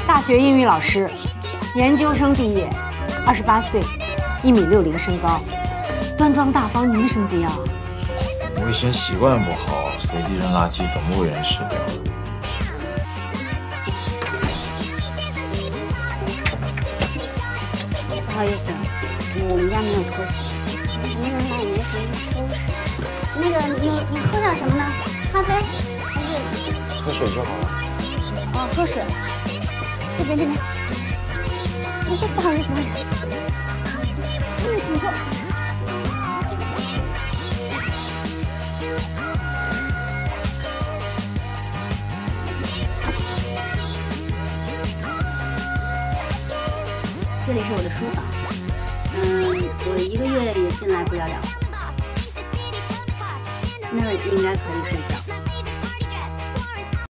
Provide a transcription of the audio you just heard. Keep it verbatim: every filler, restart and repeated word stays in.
大学英语老师，研究生毕业，二十八岁，一米六零身高，端庄大方，你为什么不要啊？ 卫生习惯不好，随地扔垃圾总不为人师表。 不好意思，我们家没有拖鞋，什么人来也没什么收拾。那个，你你喝点什么呢？咖啡还是？ 喝水就好了。 哦，喝水。这边这边。不不好意思，不好意思。嗯，请坐。这里是我的书房，嗯，我一个月也进来不了两次，那儿应该可以睡觉。